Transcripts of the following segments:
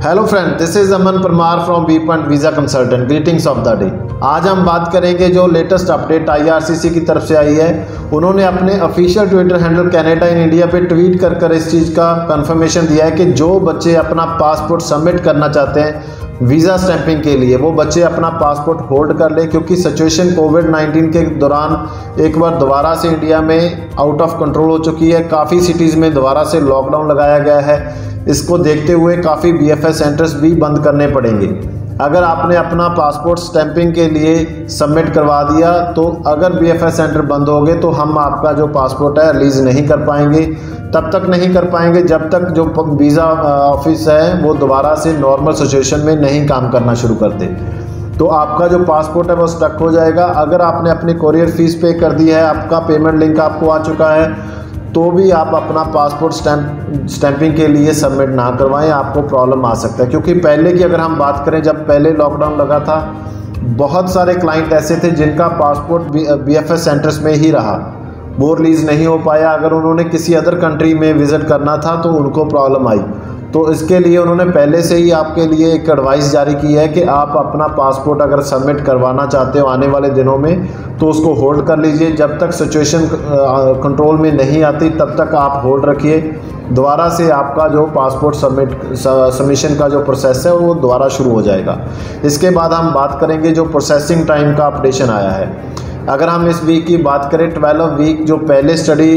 Hello friend, this is Aman Parmar from B point visa consultant. Greetings of the day. आज हम बात करेंगे जो लेटेस्ट अपडेट IRCC की तरफ से आई है। उन्होंने अपने official twitter handle Canada in India पे ट्वीट कर इस चीज़ का कंफर्मेशन दिया है कि जो बच्चे अपना पासपोर्ट सबमिट करना चाहते हैं वीज़ा स्टैंपिंग के लिए, वो बच्चे अपना पासपोर्ट होल्ड कर ले, क्योंकि सिचुएशन कोविड-19 के दौरान एक बार दोबारा से इंडिया में आउट ऑफ कंट्रोल हो चुकी है। काफ़ी सिटीज़ में दोबारा से लॉकडाउन लगाया गया है। इसको देखते हुए काफ़ी BFS सेंटर्स भी बंद करने पड़ेंगे। अगर आपने अपना पासपोर्ट स्टैंपिंग के लिए सबमिट करवा दिया तो अगर BFS सेंटर बंद हो गए तो हम आपका जो पासपोर्ट है रिलीज़ नहीं कर पाएंगे। तब तक नहीं कर पाएंगे जब तक जो वीज़ा ऑफिस है वो दोबारा से नॉर्मल सिचुएशन में नहीं काम करना शुरू कर दे। तो आपका जो पासपोर्ट है वो स्टक हो जाएगा। अगर आपने अपनी कोरियर फीस पे कर दी है, आपका पेमेंट लिंक आपको आ चुका है, तो भी आप अपना पासपोर्ट स्टैंपिंग के लिए सबमिट ना करवाएं, आपको प्रॉब्लम आ सकता है। क्योंकि पहले की अगर हम बात करें, जब पहले लॉकडाउन लगा था, बहुत सारे क्लाइंट ऐसे थे जिनका पासपोर्ट BFS सेंटर्स में ही रहा, वो रिलीज़ नहीं हो पाया। अगर उन्होंने किसी अदर कंट्री में विज़िट करना था तो उनको प्रॉब्लम आई। तो इसके लिए उन्होंने पहले से ही आपके लिए एक एडवाइस जारी की है कि आप अपना पासपोर्ट अगर सबमिट करवाना चाहते हो आने वाले दिनों में तो उसको होल्ड कर लीजिए। जब तक सिचुएशन कंट्रोल में नहीं आती तब तक आप होल्ड रखिए। दोबारा से आपका जो पासपोर्ट सबमिशन का जो प्रोसेस है वो दोबारा शुरू हो जाएगा। इसके बाद हम बात करेंगे जो प्रोसेसिंग टाइम का अपडेशन आया है। अगर हम इस वीक की बात करें, 12 वीक जो पहले स्टडी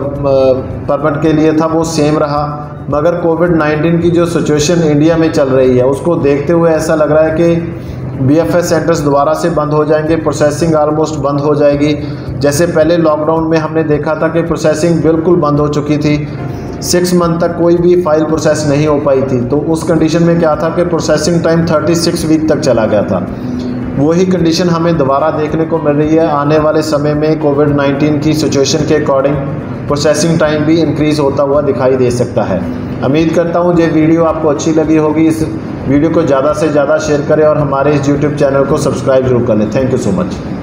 परमिट के लिए था वो सेम रहा, मगर कोविड-19 की जो सिचुएशन इंडिया में चल रही है उसको देखते हुए ऐसा लग रहा है कि BFS सेंटर्स दोबारा से बंद हो जाएंगे, प्रोसेसिंग ऑलमोस्ट बंद हो जाएगी। जैसे पहले लॉकडाउन में हमने देखा था कि प्रोसेसिंग बिल्कुल बंद हो चुकी थी, 6 मंथ तक कोई भी फाइल प्रोसेस नहीं हो पाई थी। तो उस कंडीशन में क्या था कि प्रोसेसिंग टाइम 36 वीक तक चला गया था। वही कंडीशन हमें दोबारा देखने को मिल रही है। आने वाले समय में कोविड-19 की सिचुएशन के अकॉर्डिंग प्रोसेसिंग टाइम भी इंक्रीज़ होता हुआ दिखाई दे सकता है। उम्मीद करता हूँ ये वीडियो आपको अच्छी लगी होगी। इस वीडियो को ज़्यादा से ज़्यादा शेयर करें और हमारे इस YouTube चैनल को सब्सक्राइब जरूर कर लें। Thank you so much.